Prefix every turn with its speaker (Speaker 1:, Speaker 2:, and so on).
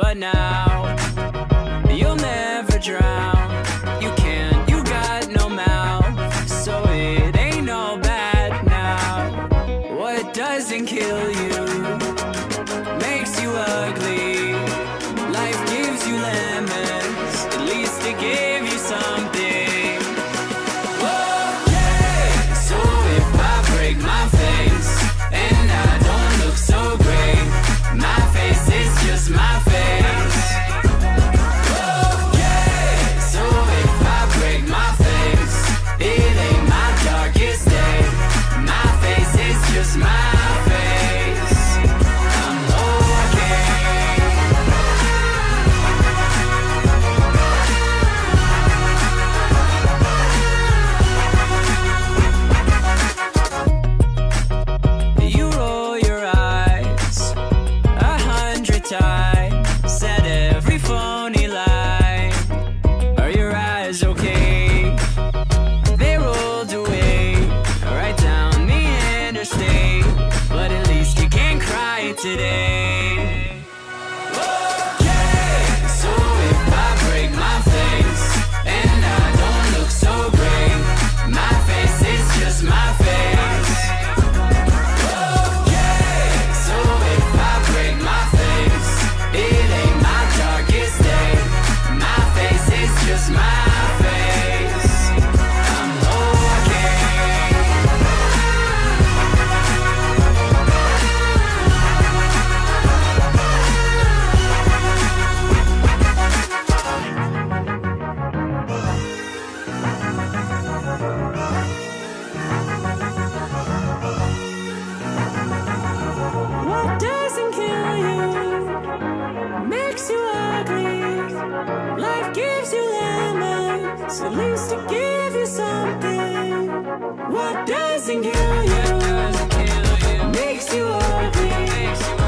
Speaker 1: but now you'll never drown. You can't, you got no mouth, so it ain't all bad now. What doesn't kill you makes you ugly. Life gives you lemons, at least it gave you something. Okay, so if I break my face and I don't look so great, my face is just my face. Okay, so if I break my face, it ain't my darkest day. My face is just my face. I'm okay. You roll your eyes 100 times at every phony lie. Are your eyes okay? They rolled away right down the interstate, but at least you can't cry today. Okay, so if I break my face and I don't look so great, my face is just my face. Okay, so if I break my face, it ain't my darkest day. My face is just my face. I'm okay. What doesn't kill you makes you ugly. Life gives you lemons, at least it give you something. What doesn't kill you makes you ugly.